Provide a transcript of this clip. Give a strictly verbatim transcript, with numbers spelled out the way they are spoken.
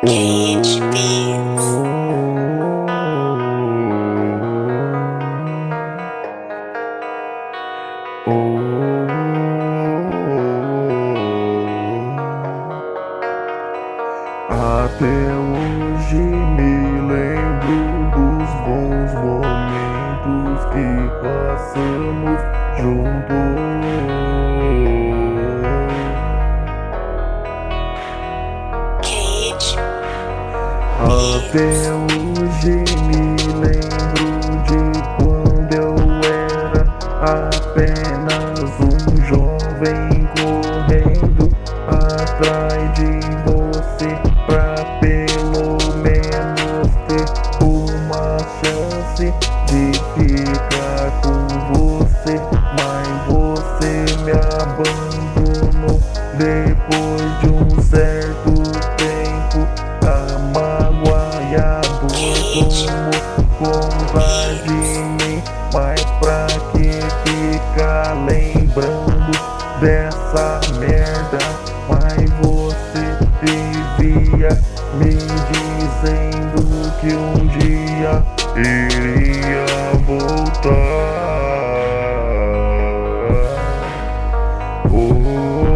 Cage Beats. Até hoje me lembro dos bons momentos que passamos juntos. Cage Até hoje me lembro de quando eu era apenas um jovem correndo atrás de você pra pelo menos ter uma chance de ficar com você, mas você me abandonou depois de um certo tempo. A mágoa e a dor tomou conta de mim, mas pra que ficar lembrando dessa merda? Mas você vivia me dizendo que um dia iria voltar. Oh,